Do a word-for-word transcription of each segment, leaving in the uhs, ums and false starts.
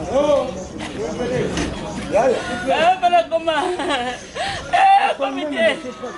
Eh, para comer. Eh, comité.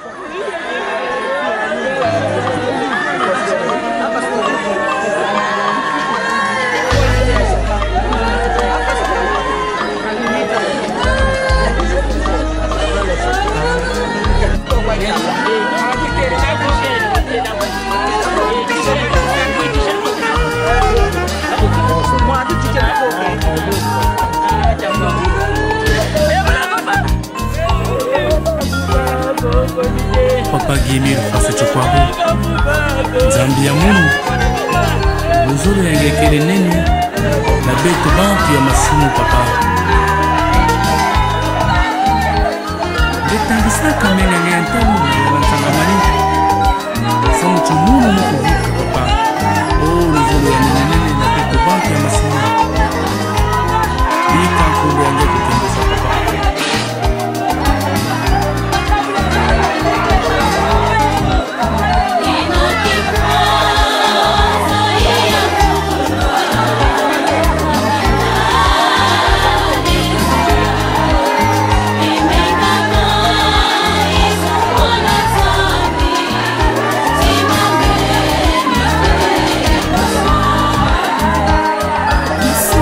Papa Guimir face Chokwabu Zambia Munu Buzulu yangekele nene na beto bantu ya masimu papa Betangisa kamena nyantamu ya bantangamani Samu chumunu mukuvuka papa Oh Buzulu yangekele nene na beto bantu ya masimu Ika kumbu yange kutembeza papa Isso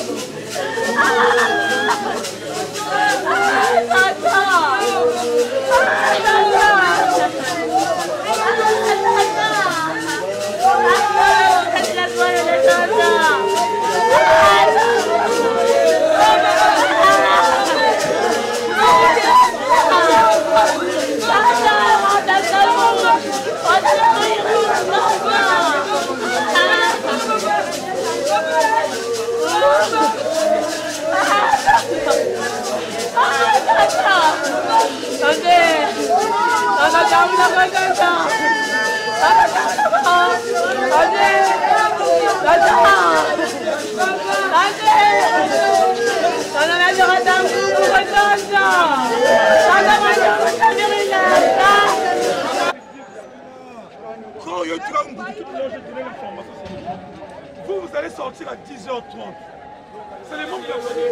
Vous, vous allez sortir à dix heures trente. C'est les membres de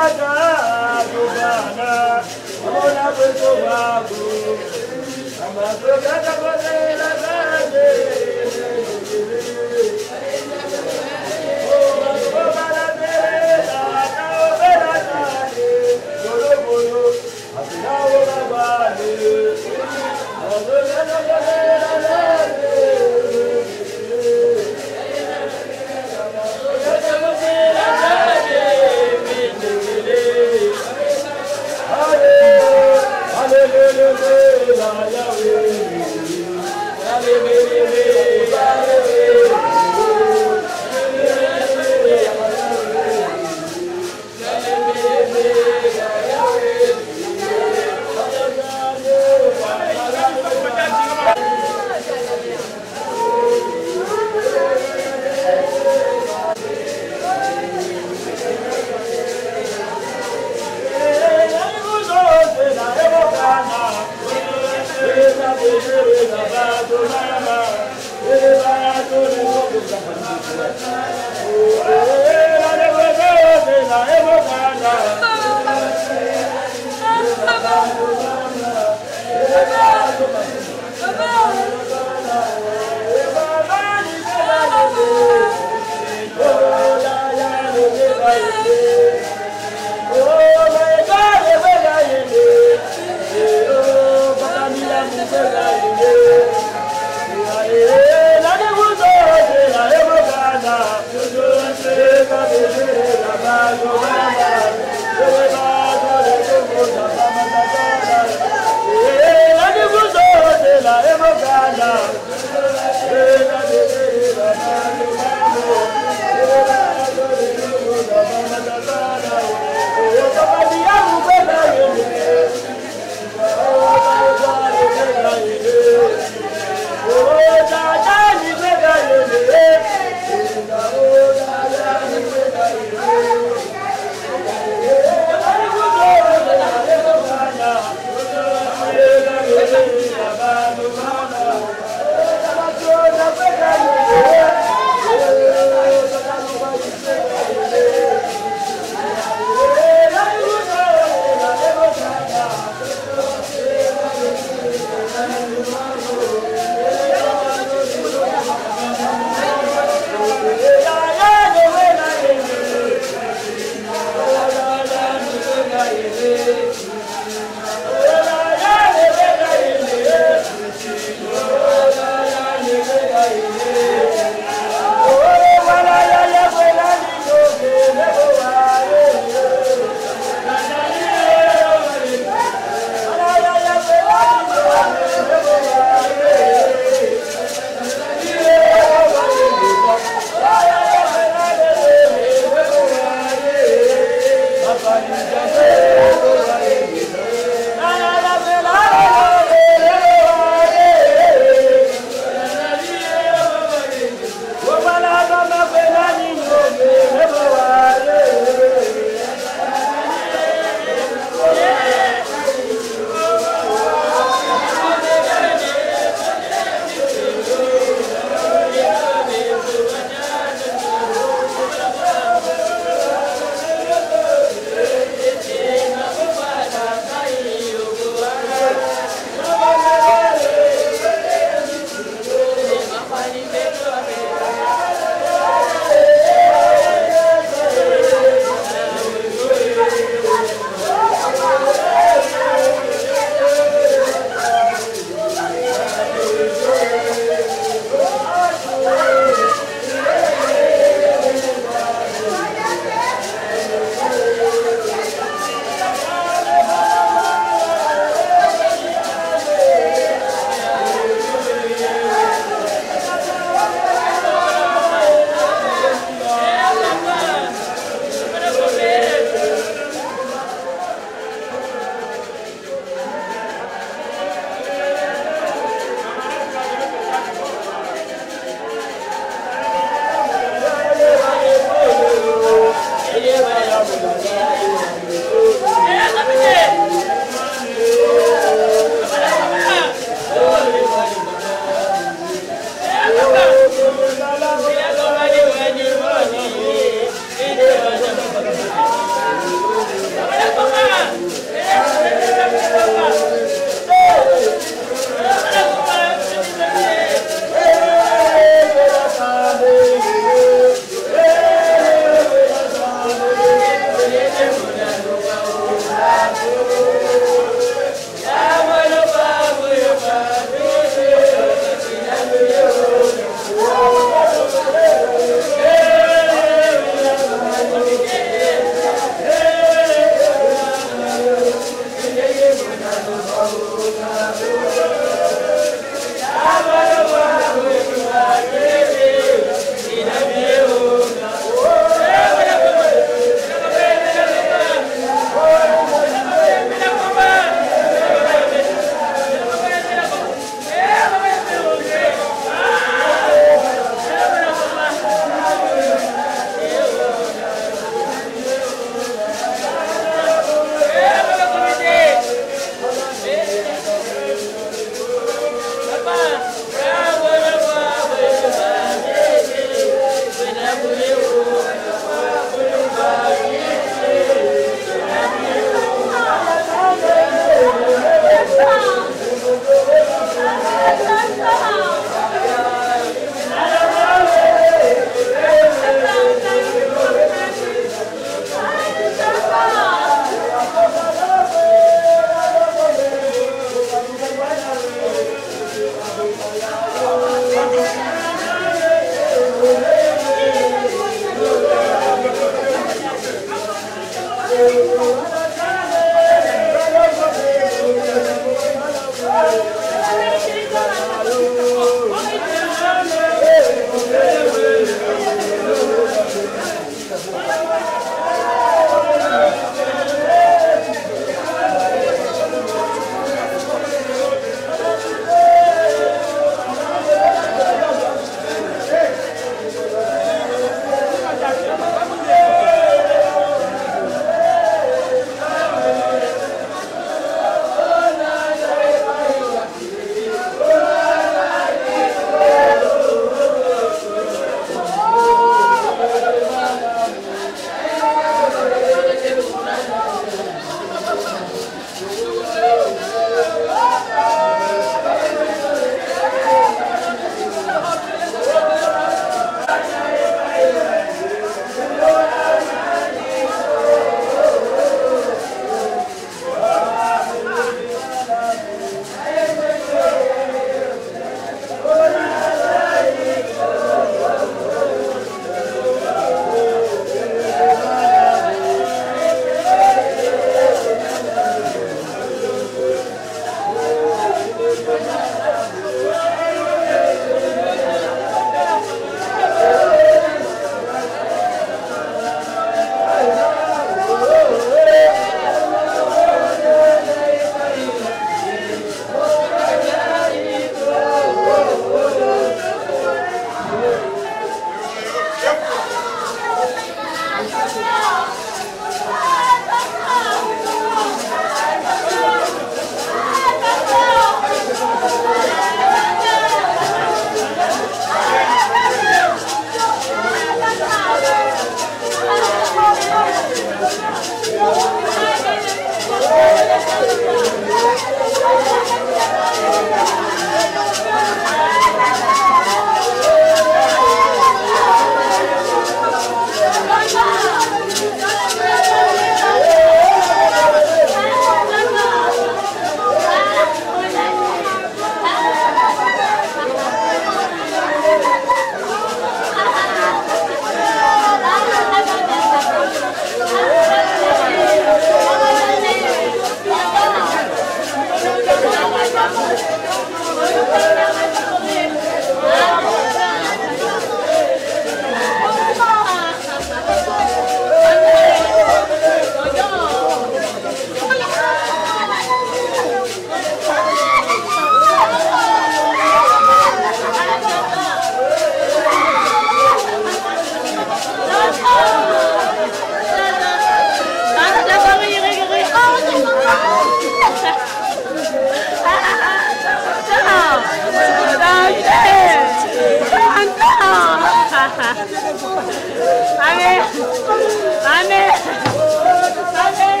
Amen. Amen. Amen.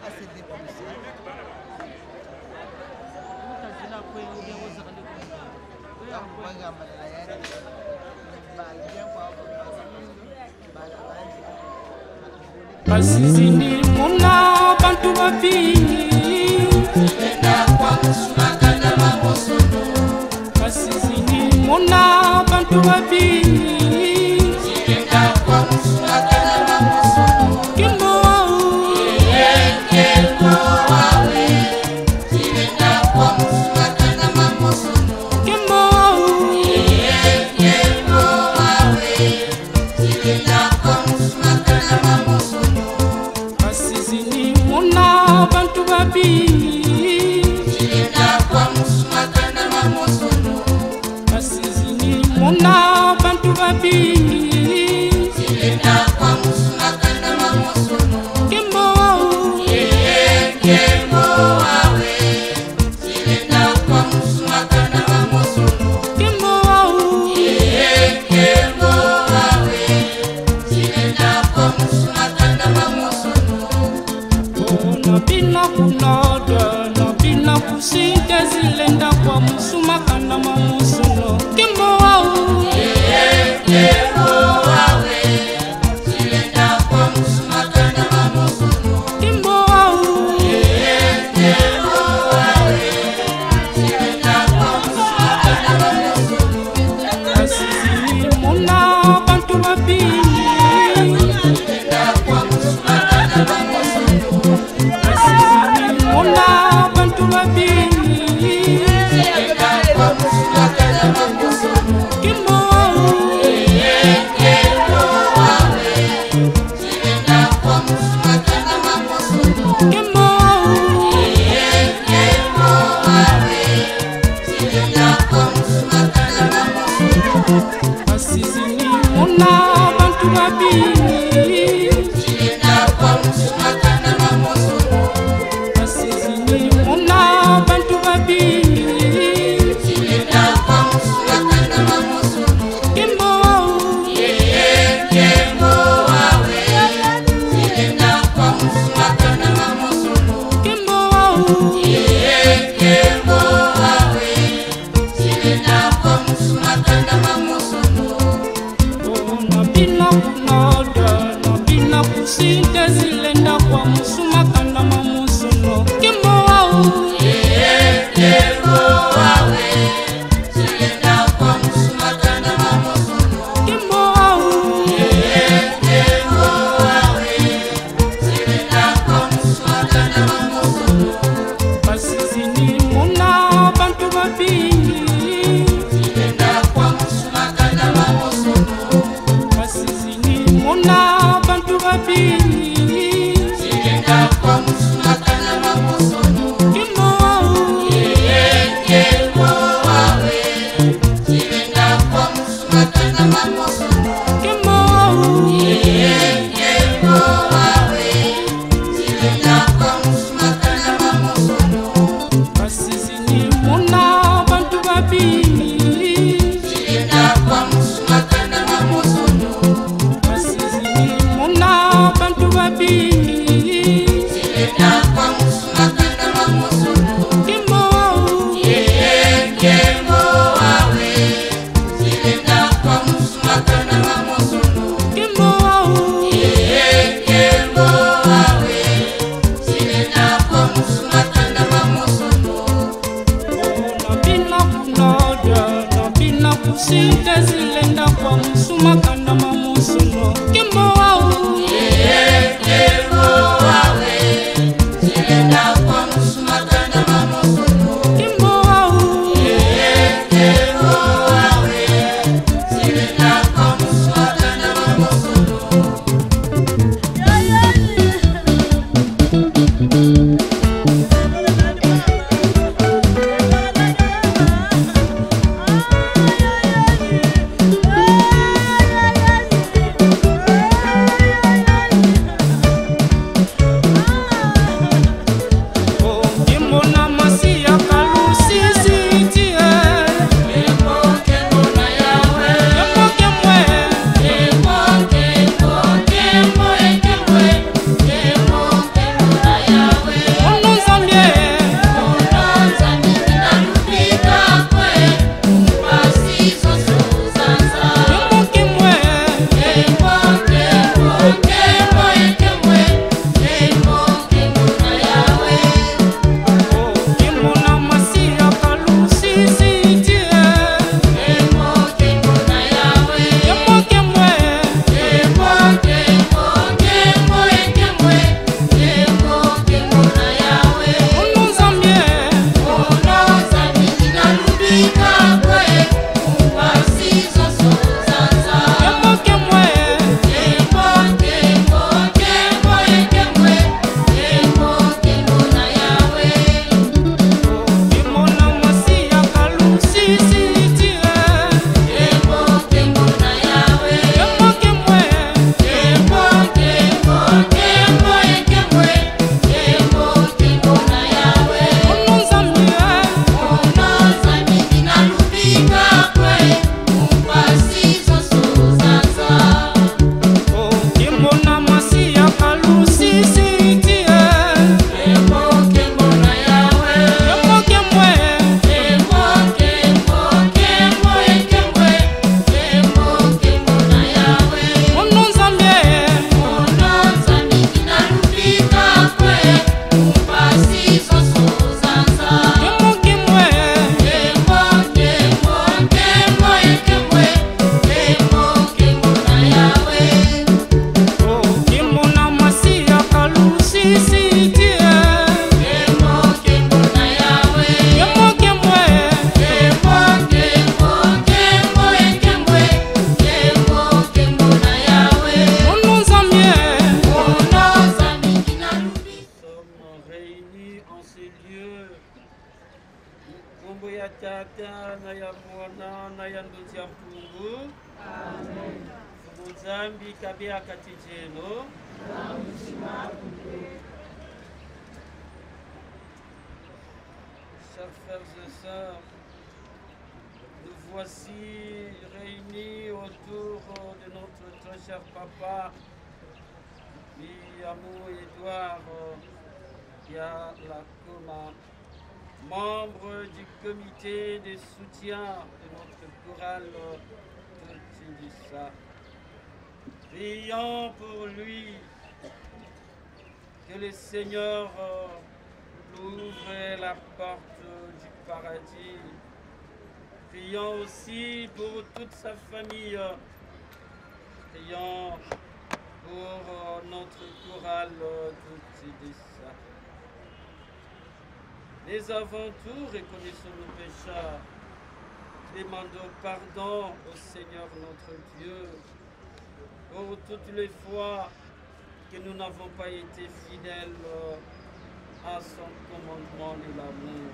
Basizini mona bantu babini Zilenda kwa musumakana mamosono Basizini mona bantu babini Zilenda kwa musumakana mamosono Kimbo wau Kimbo wawe Zilenda kwa musumakana mamosono Kimbo wau Kimbo wawe Zilenda kwa musumakana mamosono Basizini mona bantu babini Zilenda kwa musumakana mamosono Basizini mona bantu babini Zilenda kwa musumakana mamosono Kimbo wau Kimbo wawe Zilenda kwa musumakana mamosono Kimbo wau Kimbo wawe Zilenda kwa musumakana mamosono Nabina kunoda, nabina kusinte zilenda kwa musumakana mamosono Kimbo wau Kimbo wawe Zilenda kwa musumakana mamosono Kimbo wau Kimbo wawe Zilenda kwa musumakana mamosono Basizini mona bantu babini Zilenda kwa musumakana mamosono Mona bantu babini Zilenda kwa musumakana mamosono Kimbo wau Kimbo wawe Zilenda kwa musumakana mamosono Kimbo wau Kimbo wawe Zilenda kwa musumakana mamosono Basizini mona bantu babini Zilenda kwa musumakana mamosono Basizini mona bantu babini Zilenda kwa musumakana mamosono Kimbo wau Kimbo wawe Zilenda kwa musumakana mamosono Kimbo wau Kimbo wawe Zilenda kwa musumakana mamosono Nabina kunoda, nabina kusinte zilenda kwa musumakana mamosono Kimbo wau Kimbo wawe Zilenda kwa musumakana mamosono Kimbo wau Kimbo wawe Zilenda kwa musumakana mamosono Basizini mona bantu babini Zilenda kwa musumakana mamosono Basizini mona bantu babini Zilenda kwa musumakana mamosono Kimbo wau Kimbo wawe Zilenda kwa musumakana mamosono Kimbo wau Kimbo wawe Zilenda kwa musumakana mamosono Basizini mona bantu babini Zilenda kwa musumakana mamosono Basizini mona bantu babini Zilenda kwa musumakana mamosono Kimbo wau Kimbo wawe Zilenda kwa musumakana mamosono Kimbo wau Kimbo wawe Zilenda kwa musumakana mamosono Nabina kunoda, nabina kusinte zilenda kwa musumakana mamosono Kimbo wau Kimbo wawe Zilenda kwa musumakana mamosono Kimbo wau Kimbo wawe Zilenda kwa musumakana mamosono ces lieux. Mungu ya Tata na ya Mwana na ya Ndugu ya Mungu. Amen. Muzambi kabia katijeno. Chers frères et sœurs, nous voici réunis autour de notre très cher papa, Yamou Edouard Yalakoma, membre du comité de soutien de notre chorale de Tindissa. Prions pour lui, que le Seigneur ouvre la porte du paradis. Prions aussi pour toute sa famille. Prions pour notre chorale de Tindissa. Mais avant tout, reconnaissons nos péchés. Demandons pardon au Seigneur notre Dieu pour toutes les fois que nous n'avons pas été fidèles à son commandement de l'amour.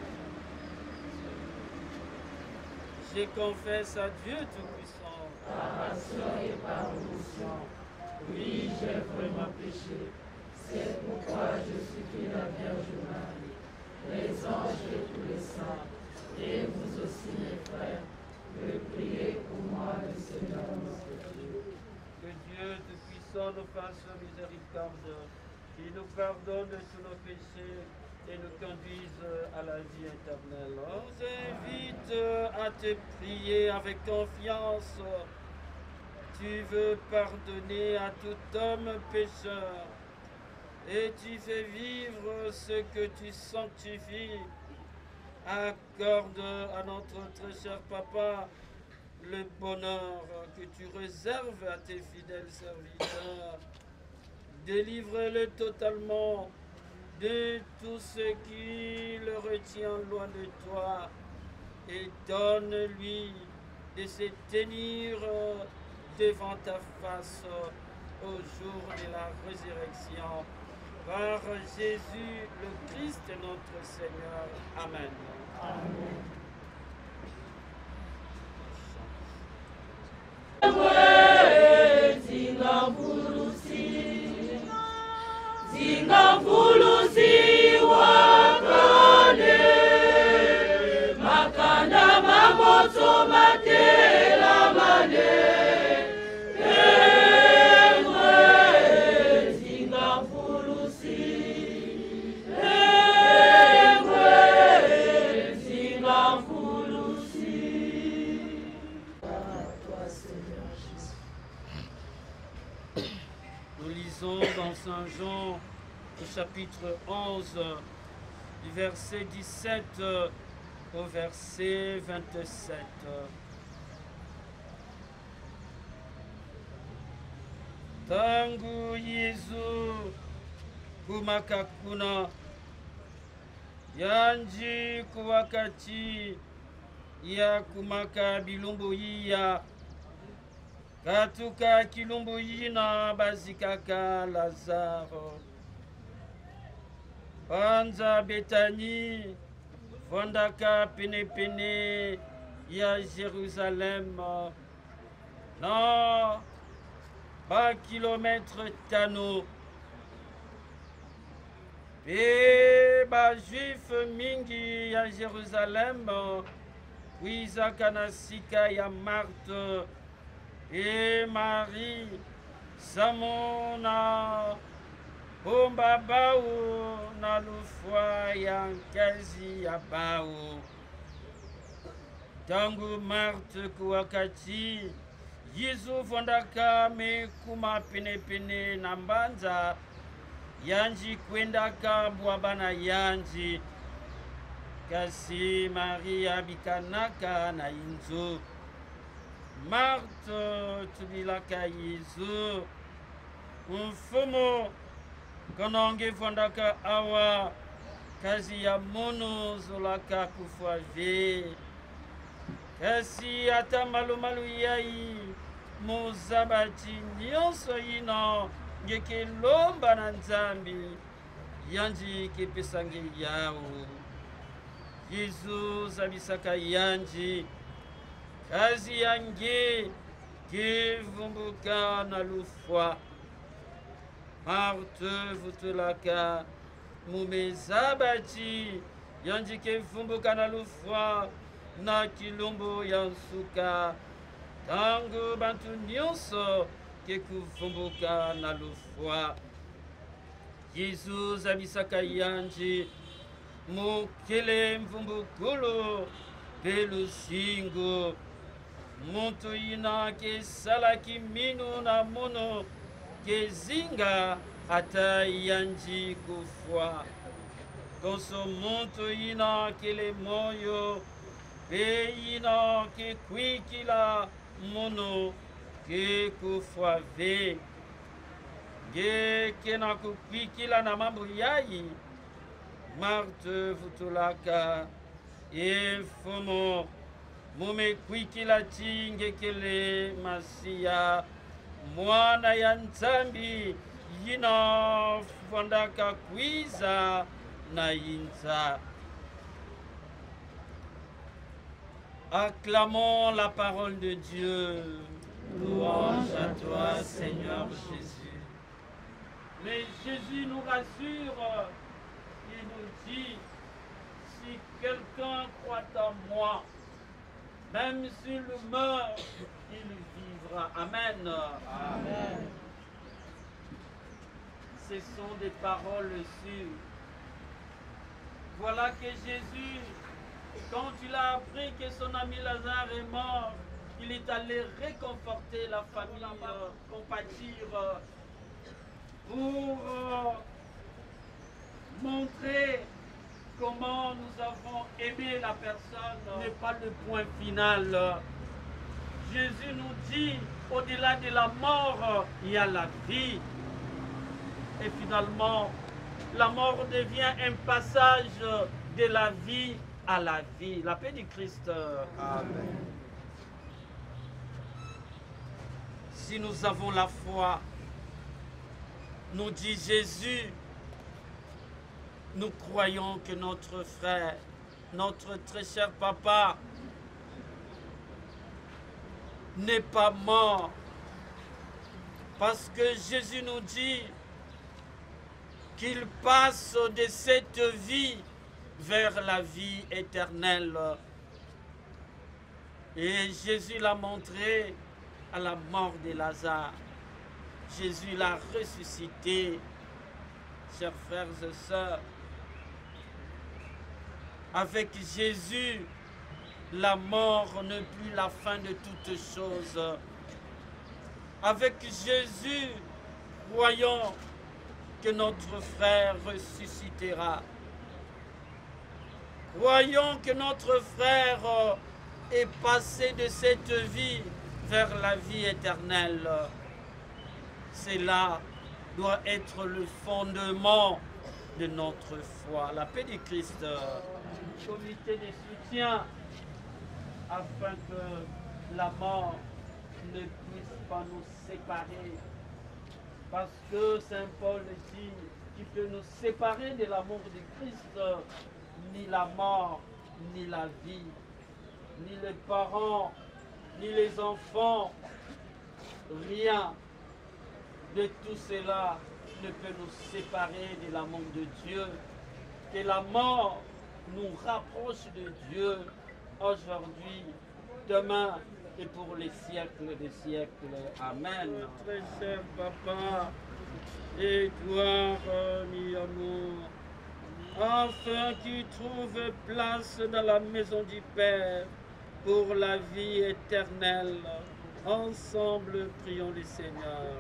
Je confesse à Dieu Tout-Puissant. Par action et par omission, oui, j'ai vraiment péché. C'est pourquoi je supplie la Vierge Marie, les anges et tous les saints, et vous aussi mes frères, de prier pour moi le Seigneur notre Dieu. Que Dieu Tout-Puissant nous fasse miséricorde, qu'il nous pardonne de tous nos péchés et nous conduise à la vie éternelle. On t'invite à te prier avec confiance. Tu veux pardonner à tout homme pécheur et tu fais vivre ce que tu sanctifies. Accorde à notre très cher papa le bonheur que tu réserves à tes fidèles serviteurs. Délivre-le totalement de tout ce qui le retient loin de toi et donne-lui de se tenir devant ta face au jour de la résurrection. Par Jésus le Christ notre Seigneur. Amen. Amen. Saint Jean, au chapitre onze, du verset dix-sept au verset vingt-sept. Tangu Yesu kumakakuna yanji kuwakati ya kumaka bilumbu yiya katuka kilumbu yina bazikaka Lazaro panza Betani fondaka pene pene ya Jérusalem na ba kilomètre tano pe ba juif mingi ya Jérusalem kuizaka na sika ya Marthe et Marie samona bomba bao na lufwa ya nkazi ya bao. Tangu Marthe kuwakati Yesu fondaka mekuma pene pene na mbanza yanji kwendaka bwabana yanji kasi Maria bikanaka na inzo. Marthe tubilaka Yesu mfumo kononge fondaka awa kazi ya mono zolaka kufwave kasi ata malu malu yai muzabati nyonso ino ngeke lomba na Nzambi yanji kepesange yao Jesus abisaka yanji kazi yange kivumbuka na lufwa Marte vutulaka mumezabati yanji kivumbuka na lufwa na kilumbu yansuka tangu bantu nyonso kekuvumbuka na lufwa Jesus abisaka yanji mukele mvumbukulu pelusingo muntu ina kesalaki minu na mono kezinga ata yanji kufwa konso muntu ina kele moyo pe ina ke kwikila mono ke kufwa ve ge kena kukwikila na mambo yayi Marte vutulaka efomo mume kwikila tinge kele masia mwana ya nzambi yina fondaka kwiza na inza. Acclamons la parole de Dieu. Louange à toi, Seigneur Jésus. Mais Jésus nous rassure. Il nous dit, si quelqu'un croit en moi, même s'il meurt, il vivra. Amen. Amen. Ce sont des paroles sûres. Voilà que Jésus, quand il a appris que son ami Lazare est mort, il est allé réconforter la famille, euh, compatir, euh, pour euh, montrer comment nous avons aimé la personne n'est pas le point final. Jésus nous dit, au-delà de la mort, il y a la vie. Et finalement, la mort devient un passage de la vie à la vie. La paix du Christ. Amen. Si nous avons la foi, nous dit Jésus, nous croyons que notre frère, notre très cher papa, n'est pas mort. Parce que Jésus nous dit qu'il passe de cette vie vers la vie éternelle. Et Jésus l'a montré à la mort de Lazare. Jésus l'a ressuscité, chers frères et sœurs. Avec Jésus, la mort n'est plus la fin de toutes choses. Avec Jésus, croyons que notre frère ressuscitera. Croyons que notre frère est passé de cette vie vers la vie éternelle. Cela doit être le fondement de notre foi. La paix du Christ. Comité de soutien afin que la mort ne puisse pas nous séparer. Parce que Saint Paul dit qu'il peut nous séparer de l'amour du Christ, ni la mort, ni la vie, ni les parents, ni les enfants, rien de tout cela ne peut nous séparer de l'amour de Dieu. Que la mort nous rapproche de Dieu aujourd'hui, demain et pour les siècles des siècles. Amen. Très cher Papa, et gloire, ni amour, afin qu'il trouve place dans la maison du Père pour la vie éternelle. Ensemble, prions le Seigneur.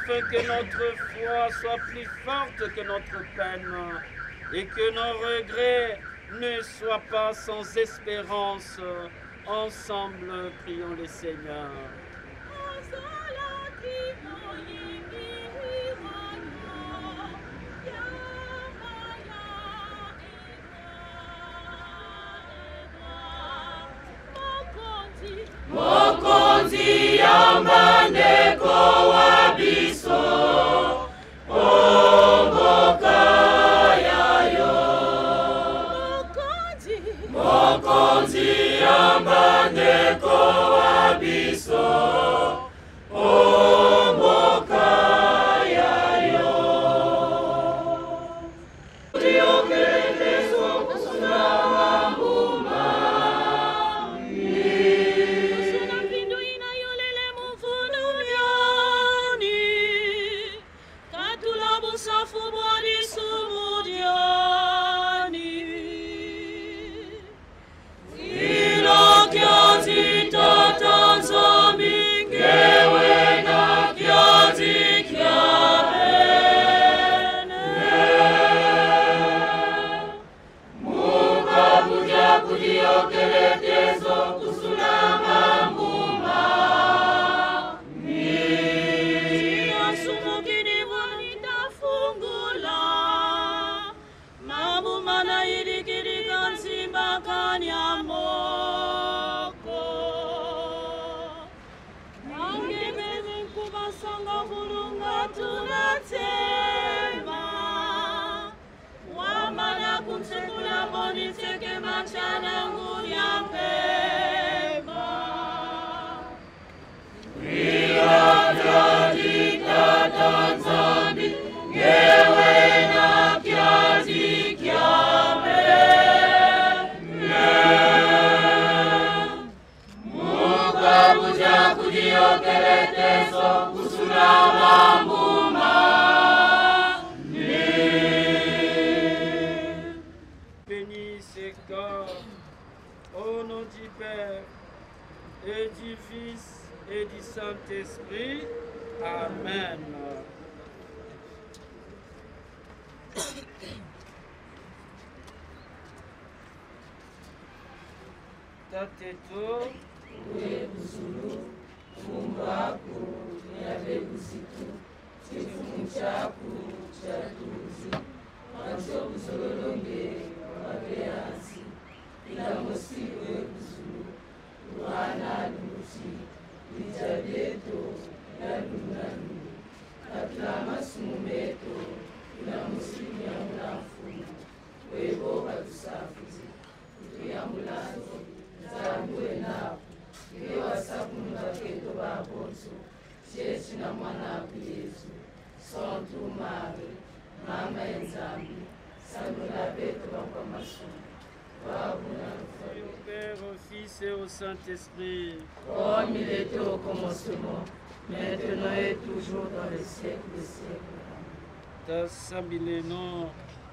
afin que notre foi soit plus forte que notre peine et que nos regrets ne soient pas sans espérance. Ensemble, prions le Seigneur. Mokonzi yamba ndeko wa biso omboka yayo. Mokonzi yamba ndeko wa biso omboka yayo. Tiokerezo kusuna mbuma Bénis ces corps, au nom du Père et du Fils et du Saint-Esprit. Amen. Tateto, Uzulu, Umbaku, Yabebusiku, Tifunchaku, Chatuzi, Macho Uzolonge, Mabeasi, Ilamosi, Uzulu, Luana Luci, Lijabeto, Yalunanu, Katlama Sumumeto, Ilamosi, Yamulafu, Webo Batusafuzi, Yamulafu, Zambwe napo, Iwa sabunga keto babonso, Jesu na mwana Yesu, Santo Mare, Mama Enzambi, Salula beto bakwa masomo, Babuna et au Père, au Fils et au Saint-Esprit. Comme il était au commencement, maintenant et toujours dans les siècles des siècles. Tassambileno.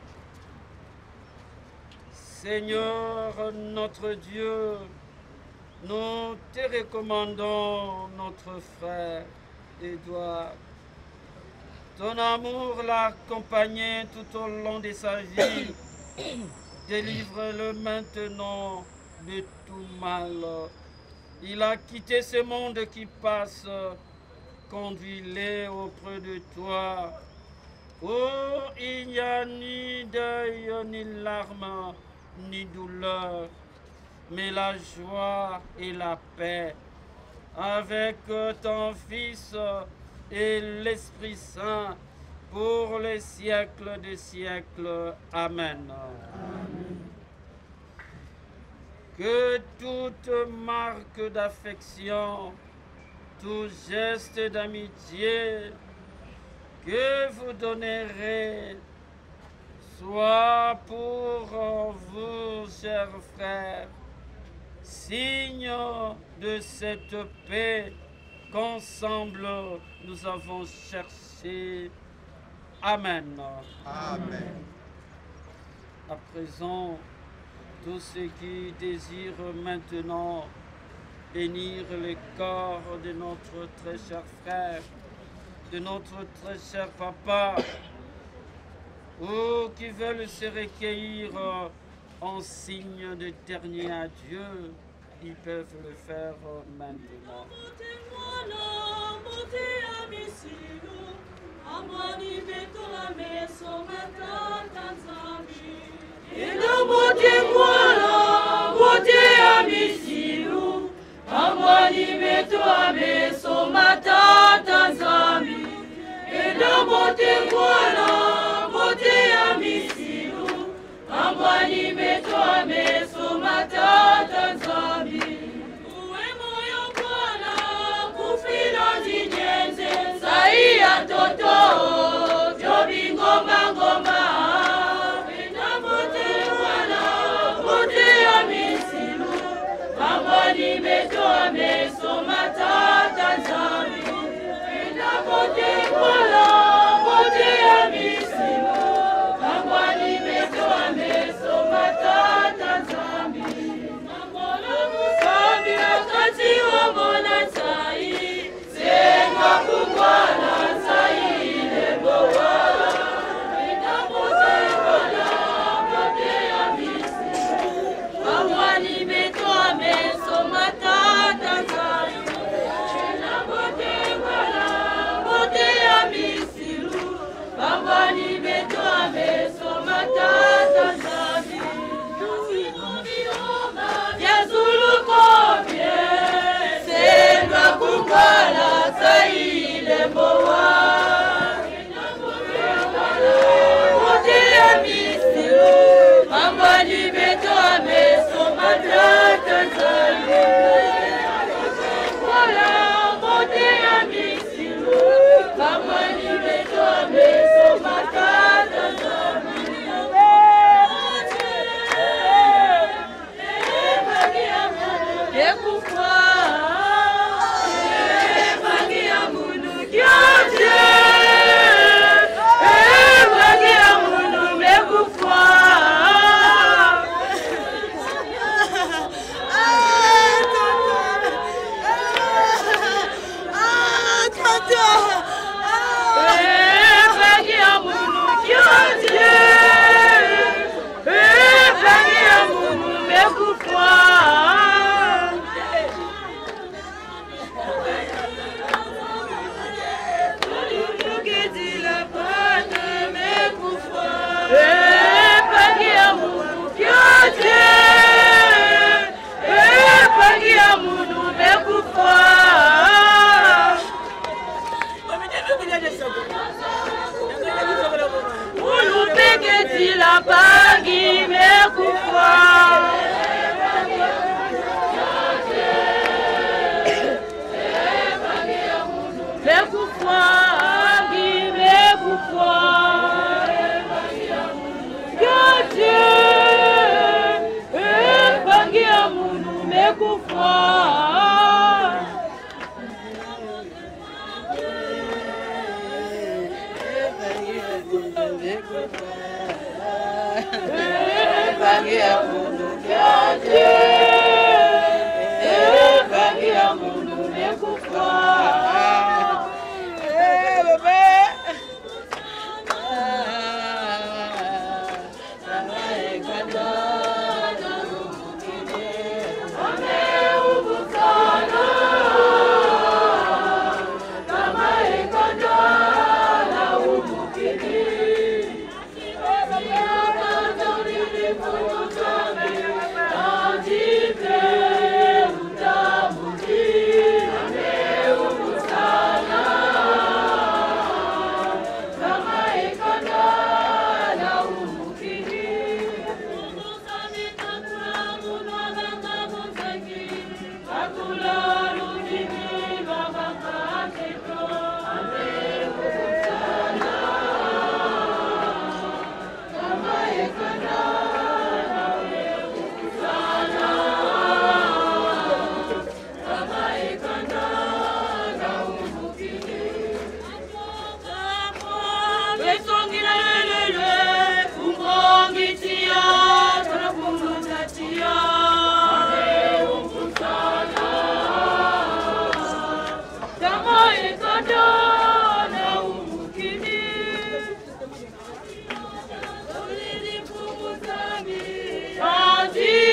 Seigneur notre Dieu, nous te recommandons notre frère Édouard. Ton amour l'a accompagné tout au long de sa vie. Délivre-le maintenant de tout mal. Il a quitté ce monde qui passe. Conduis-le auprès de toi. Oh, il n'y a ni deuil, ni larmes, ni douleur, mais la joie et la paix avec ton Fils et l'Esprit Saint pour les siècles des siècles. Amen. Amen. Que toute marque d'affection, tout geste d'amitié que vous donnerez soit pour vous, chers frères, signe de cette paix qu'ensemble nous avons cherché. Amen. Amen. À présent, tous ceux qui désirent maintenant bénir le corps de notre très cher frère de notre très cher papa, oh, qui veulent se recueillir en signe de dernier adieu, ils peuvent le faire maintenant. Come on,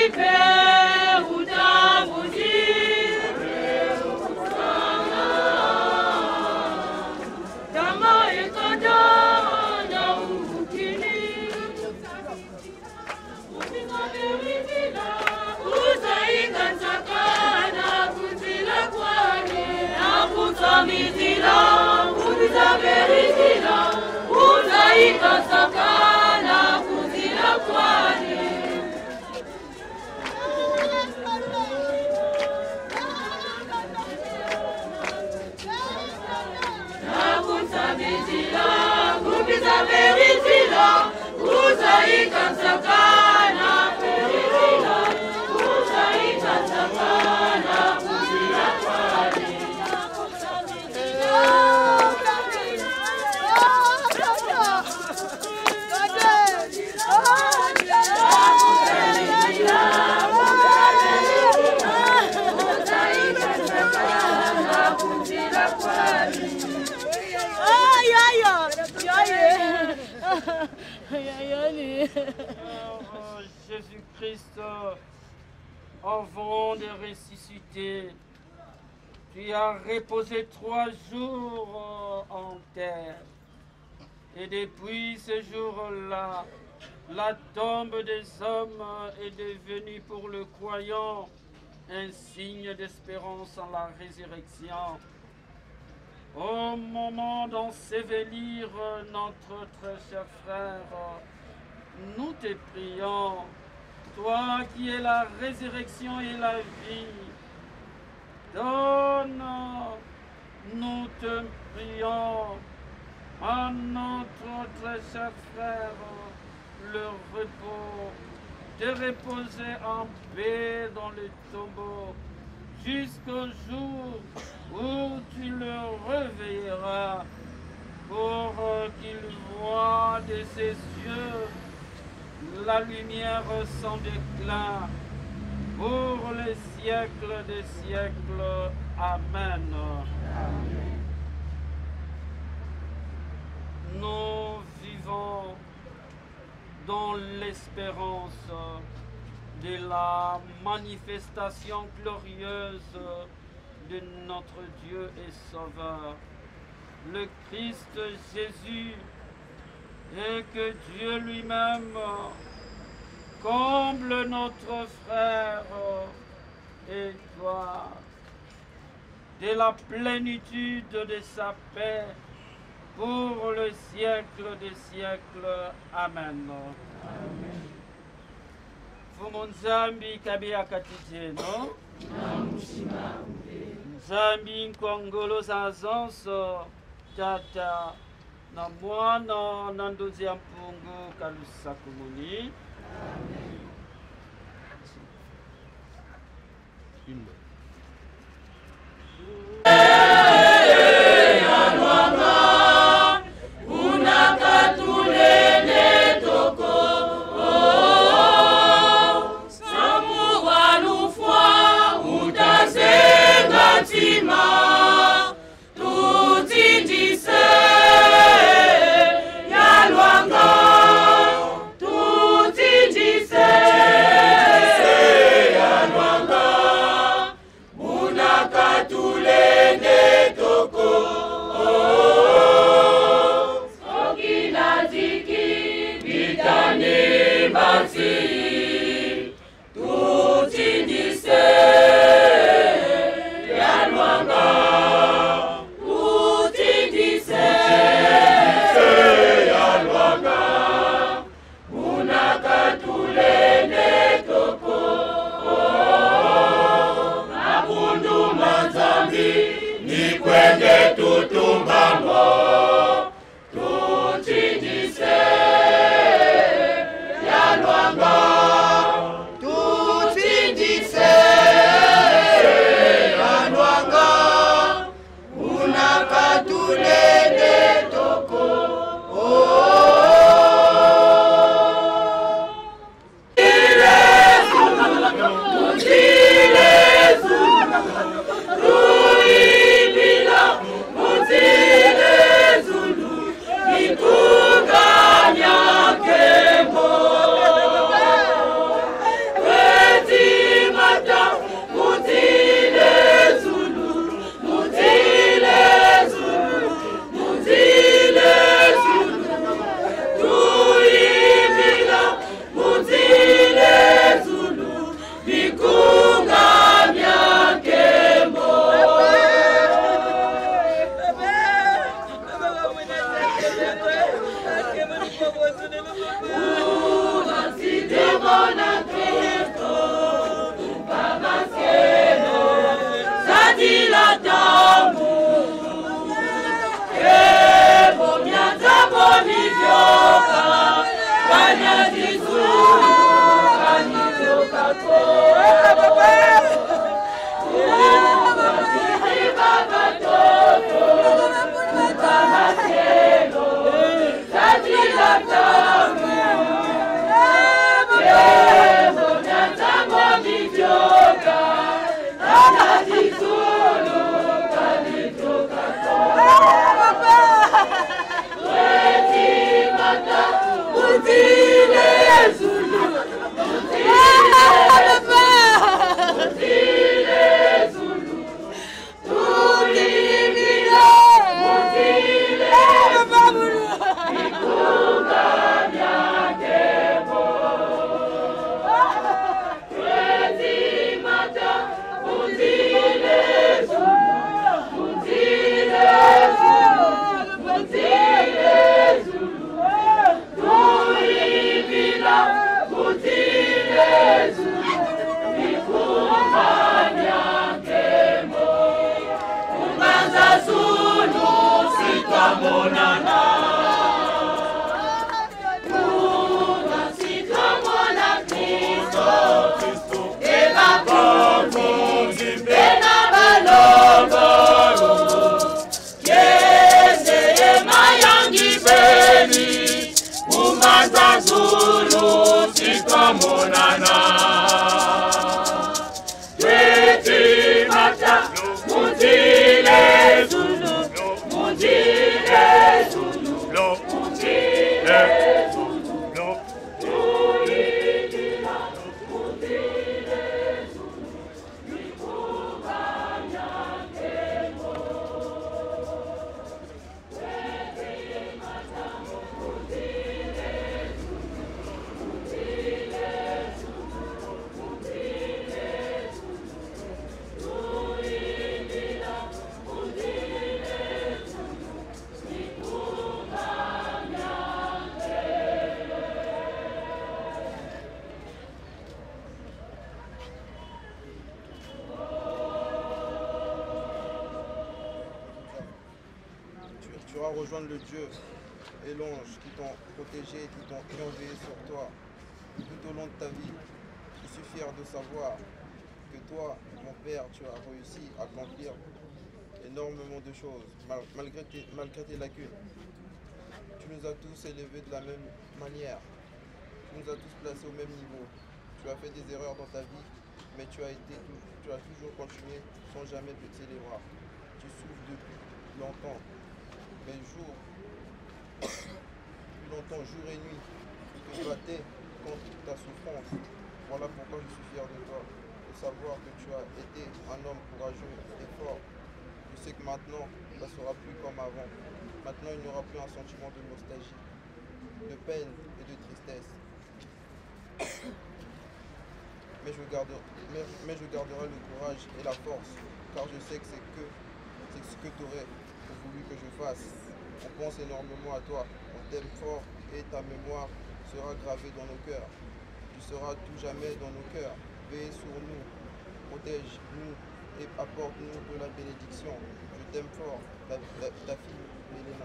Jésus-Christ, avant de ressusciter, tu as reposé trois jours en terre. Et depuis ce jour-là, la tombe des hommes est devenue pour le croyant un signe d'espérance en la résurrection. Au moment d'ensevelir notre très cher frère, nous te prions, toi qui es la résurrection et la vie, donne, nous te prions, à notre très cher frère, le repos, de reposer en paix dans le tombeau, jusqu'au jour où tu le réveilleras, pour qu'il voie de ses yeux la lumière sans déclin, pour les siècles des siècles. Amen. Amen. Nous vivons dans l'espérance de la manifestation glorieuse de notre Dieu et Sauveur, le Christ Jésus, et que Dieu lui-même comble notre frère et toi de la plénitude de sa paix pour le siècle des siècles. Amen. Amen. Fumunzambi kabia katiteno Nzambi nkwangolo za zonso tata na mwana na ndozi ya mpungu kalusakumuni. Amen. Tutinise ya Lwanga. Rejoindre le Dieu et l'ange qui t'ont protégé, qui t'ont veillé sur toi tout au long de ta vie. Je suis fier de savoir que toi, mon Père, tu as réussi à accomplir énormément de choses, mal, malgré, tes, malgré tes lacunes. Tu nous as tous élevés de la même manière. Tu nous as tous placés au même niveau. Tu as fait des erreurs dans ta vie, mais tu as, été, tu as toujours continué sans jamais baisser les bras. Tu souffres depuis longtemps. Mais jour, plus longtemps, jour et nuit, tu te battais contre ta souffrance. Voilà pourquoi je suis fier de toi, de savoir que tu as été un homme courageux et fort. Je sais que maintenant, ça ne sera plus comme avant. Maintenant, il n'y aura plus un sentiment de nostalgie, de peine et de tristesse. Mais je garderai, mais, mais je garderai le courage et la force, car je sais que c'est que c'est ce que tu aurais voulu que je fasse. On pense énormément à toi, on t'aime fort et ta mémoire sera gravée dans nos cœurs. Tu seras tout jamais dans nos cœurs. Veille sur nous, protège-nous et apporte-nous de la bénédiction. Je t'aime fort, ta, ta, ta fille Mélina.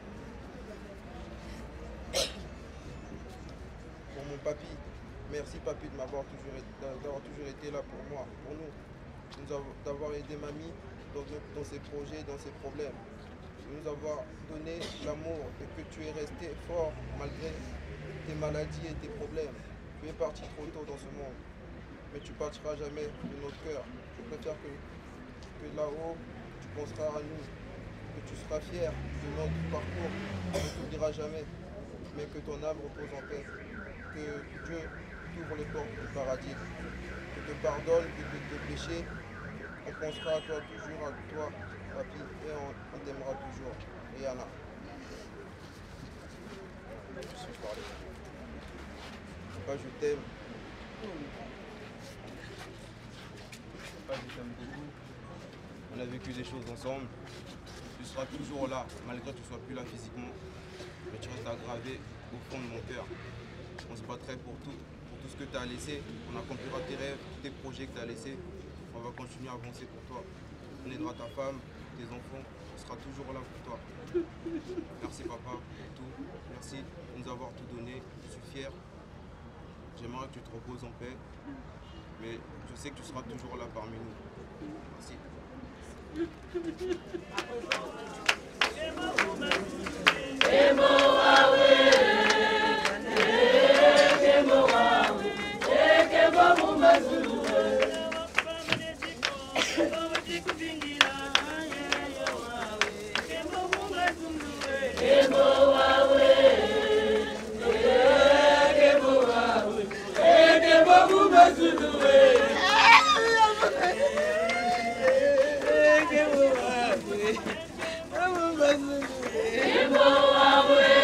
Pour mon papy, merci papy de m'avoir toujours, d'avoir toujours été là pour moi, pour nous, d'avoir aidé mamie dans, dans ses projets, dans ses problèmes, de nous avoir donné l'amour et que tu es resté fort malgré tes maladies et tes problèmes. Tu es parti trop tôt dans ce monde, mais tu partiras jamais de notre cœur. Je préfère que, que là-haut, tu penseras à nous, que tu seras fier de notre parcours, on ne t'oubliera jamais, mais que ton âme repose en paix, que Dieu t'ouvre les portes du paradis, que te pardonne de tes péchés. On pensera à toi toujours, à toi, papy, et on, on t'aimera toujours. Et Anna. Papa, je t'aime. Papa, je t'aime beaucoup. On a vécu des choses ensemble. Tu seras toujours là, malgré que tu ne sois plus là physiquement. Mais tu restes gravé au fond de mon cœur. On se battrait pour tout, pour tout ce que tu as laissé. On accomplira tes rêves, tous tes projets que tu as laissés. On va continuer à avancer pour toi. On aidera ta femme, tes enfants. On sera toujours là pour toi. Merci papa pour tout. Merci de nous avoir tout donné. Je suis fier. J'aimerais que tu te reposes en paix. Mais je sais que tu seras toujours là parmi nous. Merci. Emo awe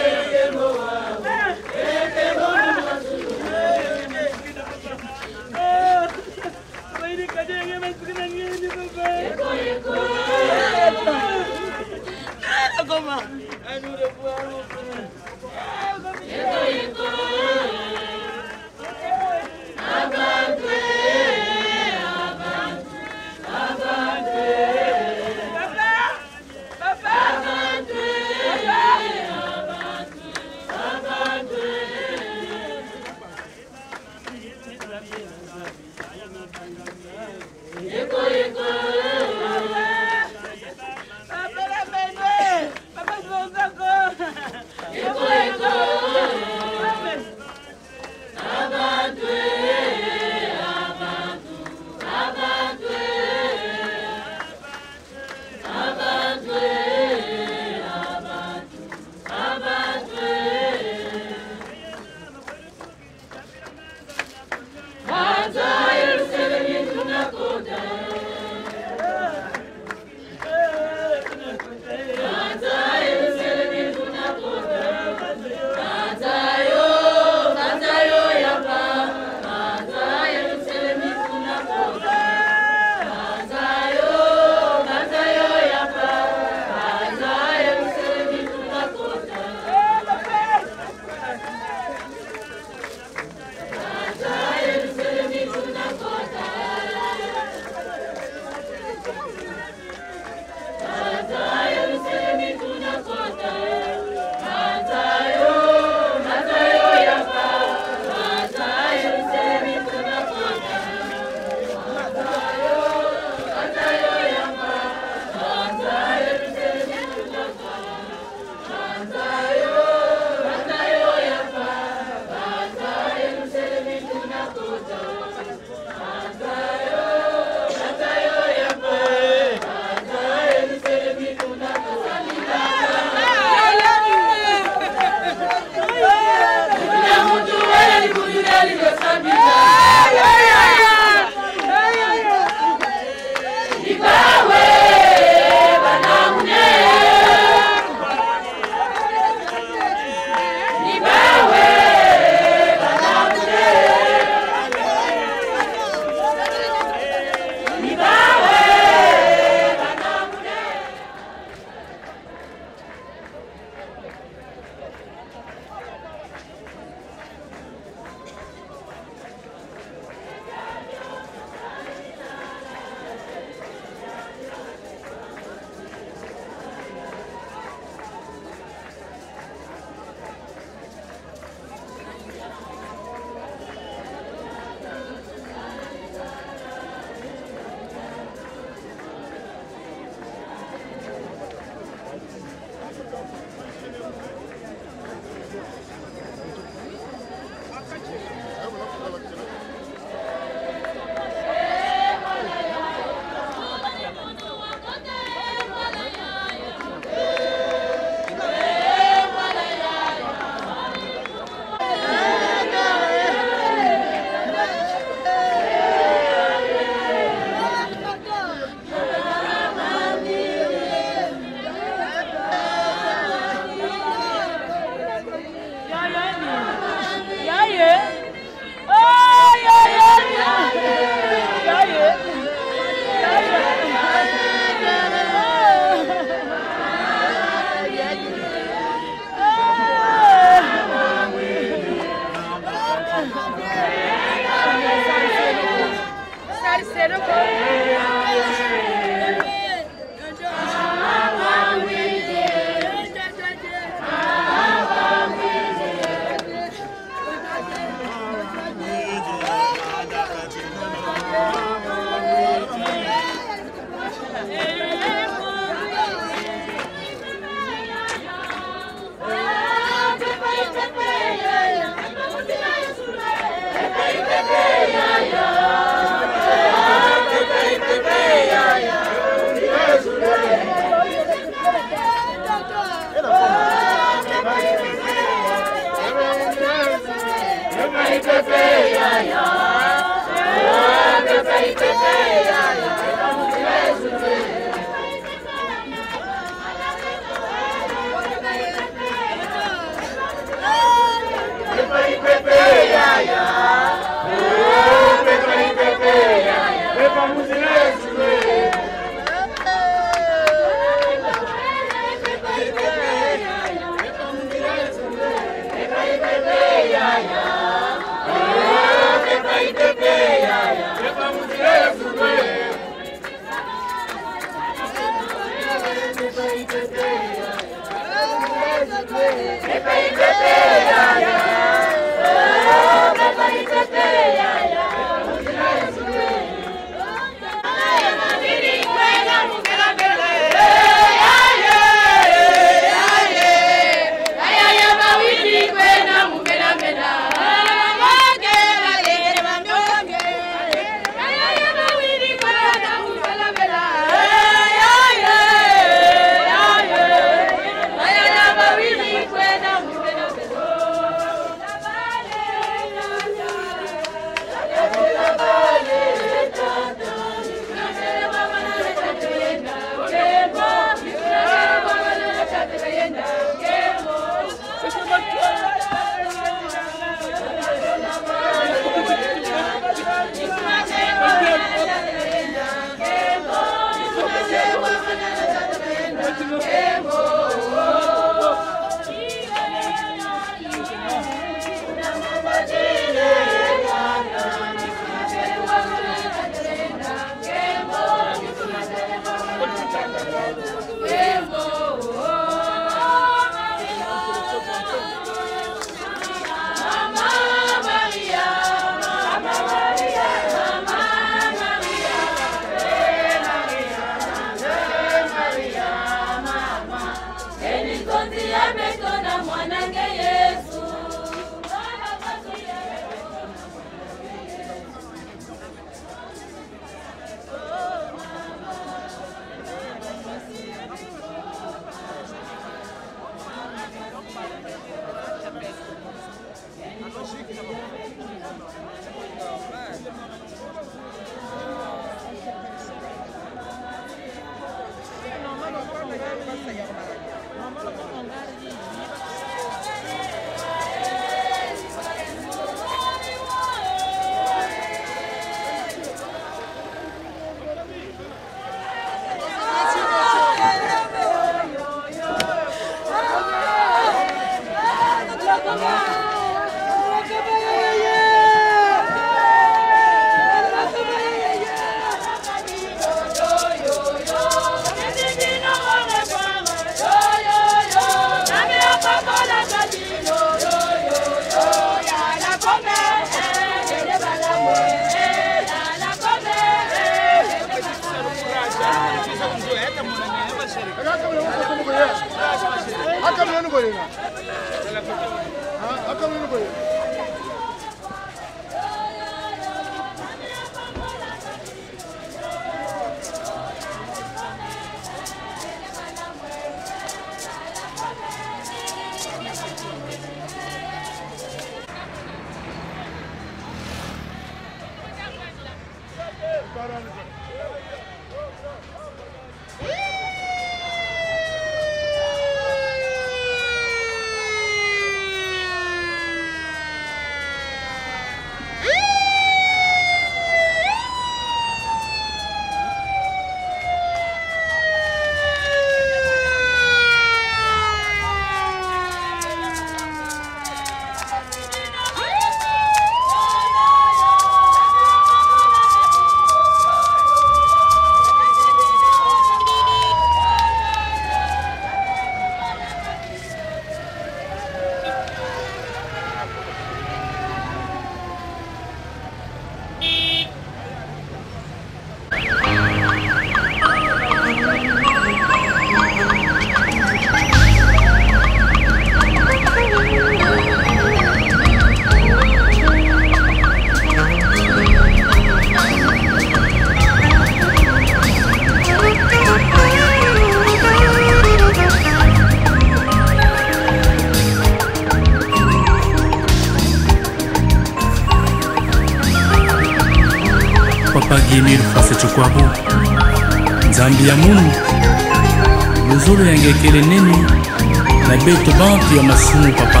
Gimir fase chokwabu Nzambi ya munu Luzulu yangekele neni Na beto bantu ya masumu papa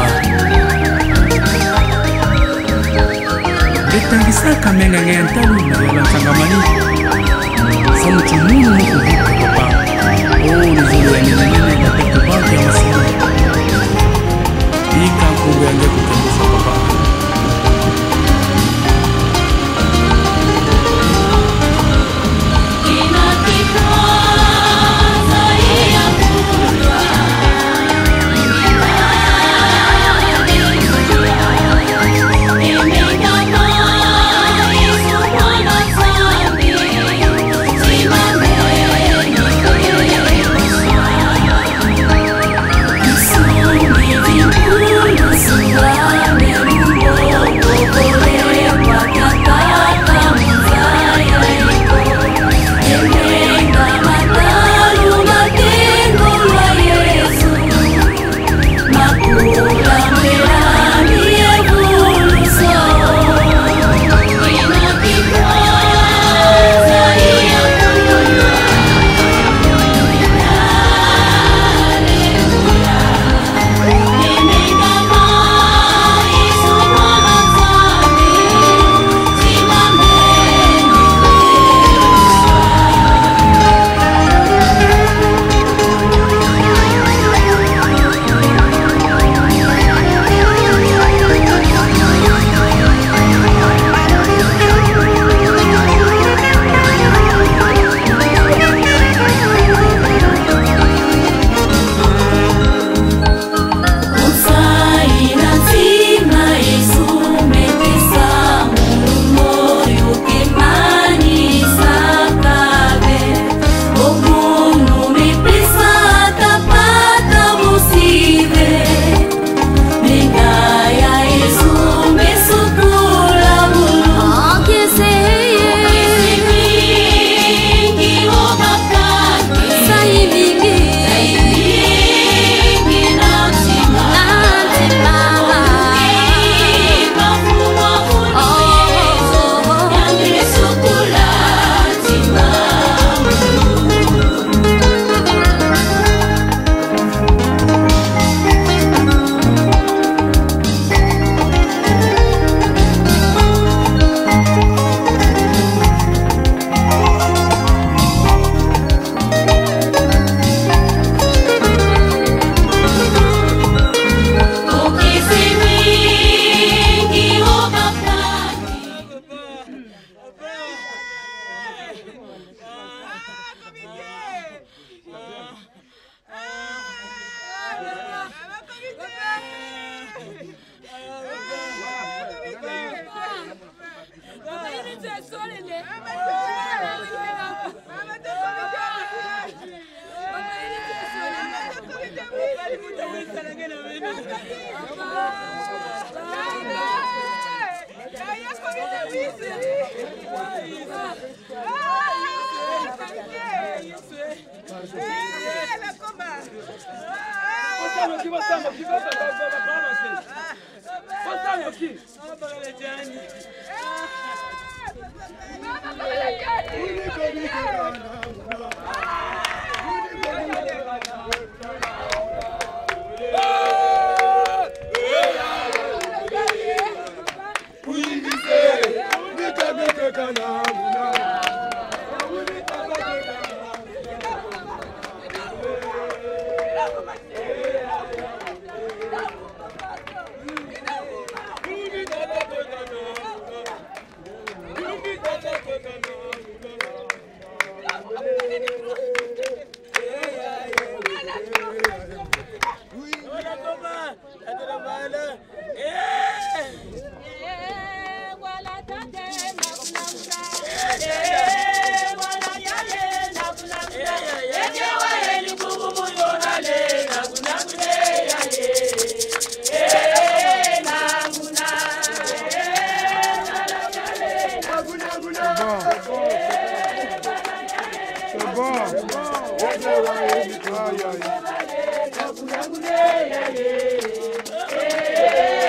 Betangisaka menga ngentalu na yalantangamani Samu chumunu muku vipa papa Oh Luzulu yangekele neni Na beto bantu ya masumu Ika nkungu yangeku kengusa papa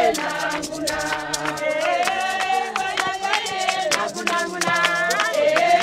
Yeah.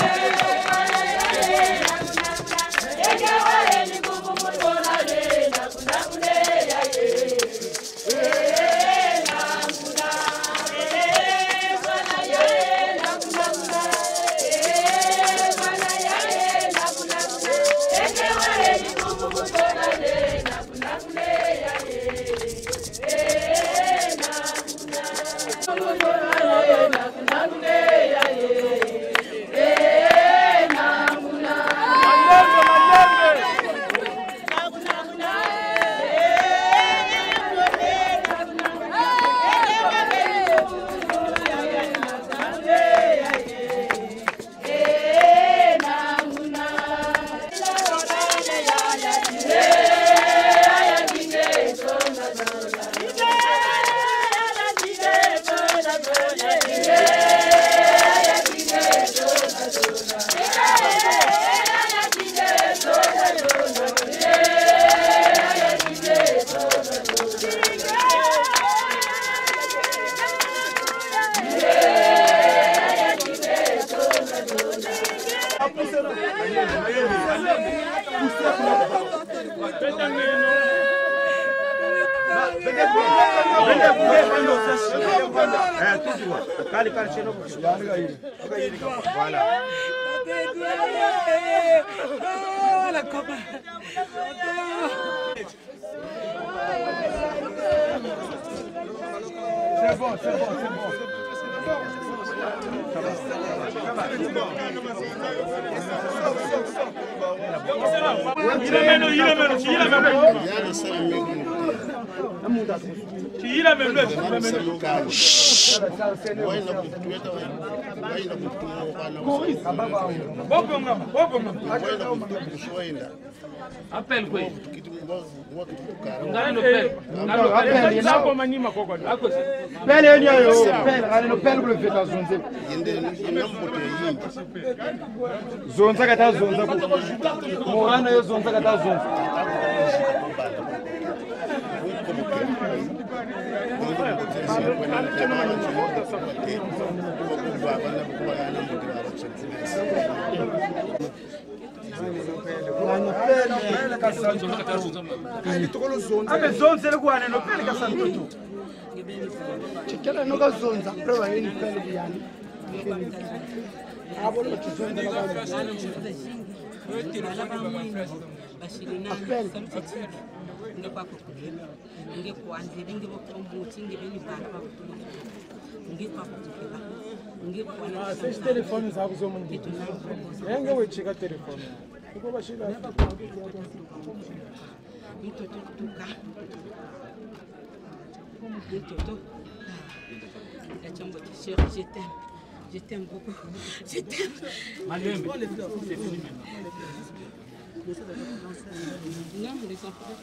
C'est bon, c'est bon, c'est bon. Appelle quoi? Zonza kata zonza Morana yo zonza kata zonza Abe zonza lekwane no pele kasantutu Chikela no ka zonza prova yini pele biyani Abo lo chizonza Esses telefones sabem o mundo. Ainda vou chegar telefone. Eu vou baixar lá. Je t'aime. Je t'aime beaucoup. Je t'aime. Malembe. Non, les enfants.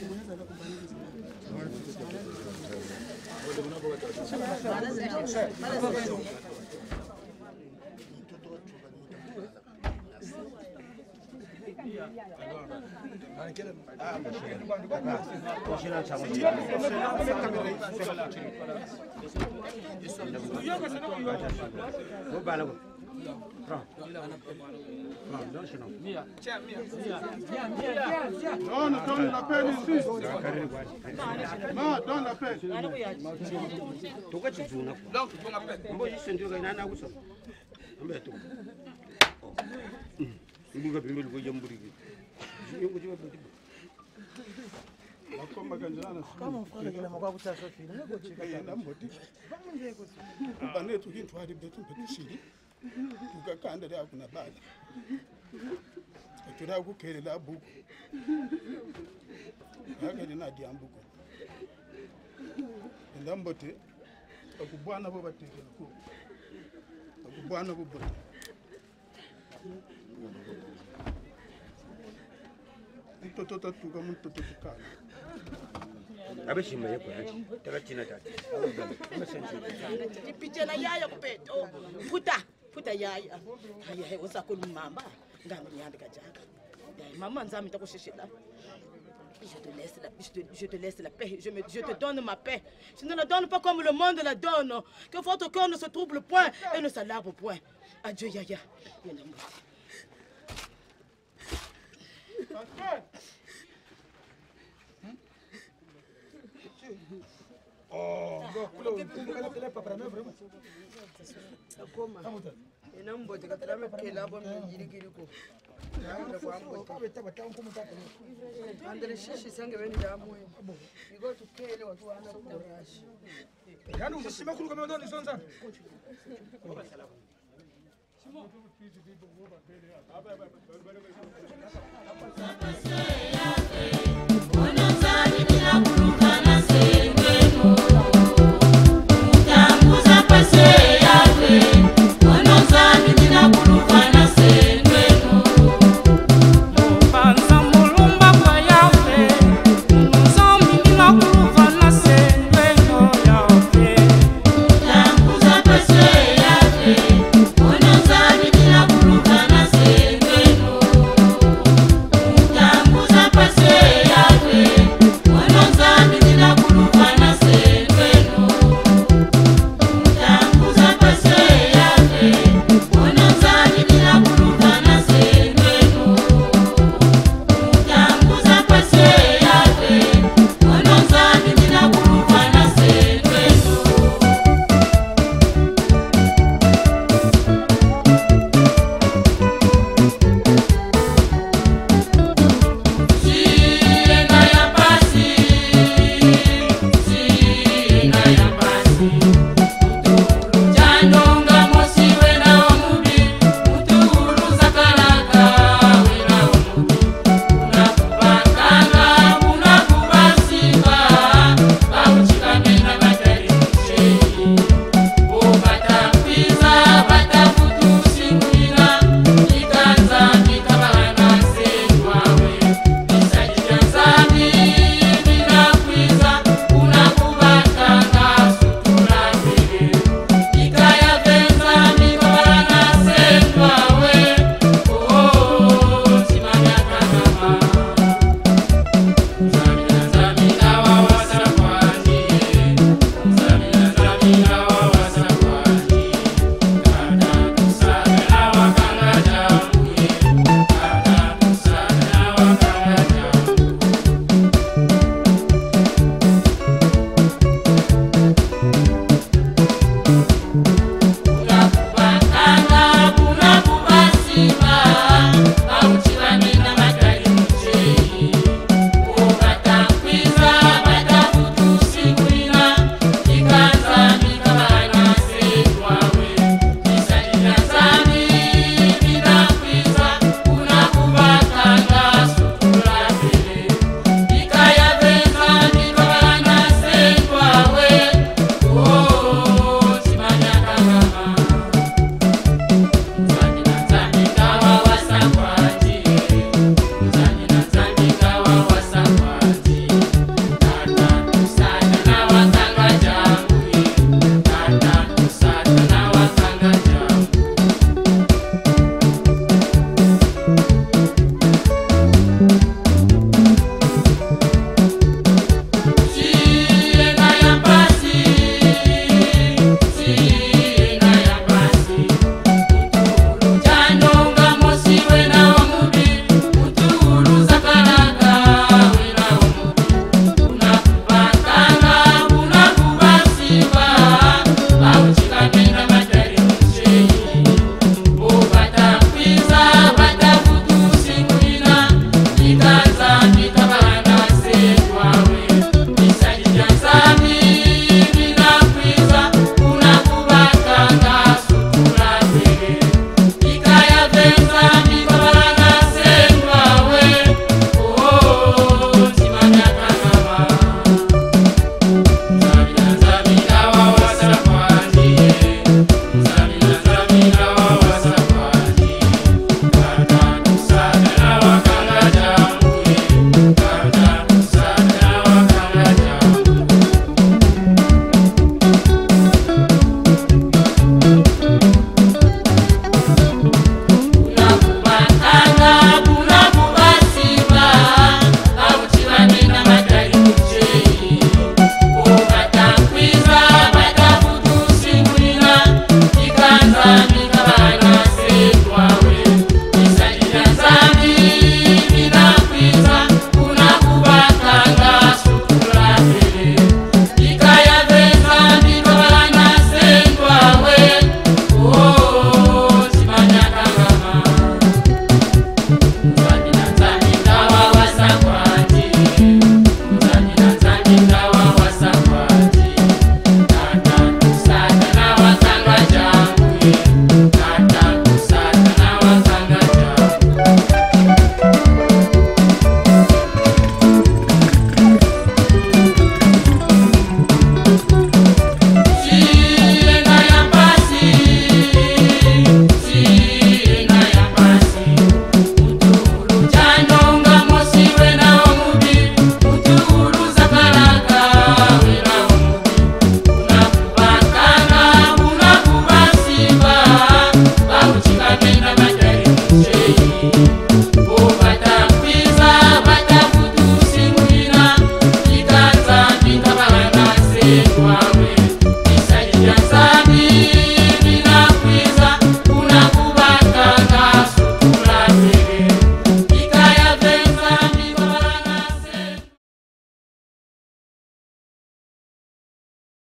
Non, non, donne la peine ici. Non, donne la peine. Toka chizuna. Donc, on appelle. Mbo jisendio ga nana kuso. Ambe to. Mbuga bimbele ko jamburi. Yongo jiba bodi. Makomba kanjana. Kama mfano kile mkwa kutasha fili. Ngo chika Kayenda mbodi. Bane tu kintu hadi betu petishiri. Tukakanda ya kuna bala. Atura kukelela buku. Yakali na diambuko. Ndambote akubwana bo batekela ko. Akubwana bo bote. Toto tatu kama mtoto tukana. Abeshima yako yachi. Takachina tatu. Ipitena yaya kupeto. Puta, puta yaya. Yaya usakulumamba. Ngambi yambi kajaka. Maman nzami takushishila. Je te laisse la, je te, je te laisse la paix. Je, me, je te donne ma paix. Je ne la donne pas comme le monde la donne. Que votre cœur ne se trouble point et ne s'alarme point. Adieu, Yaya. Oh, Andele shishi sange beni damu. Igo tukele watu wana kurashi. Yani usishime khulu kama ndo nisonza. Bye.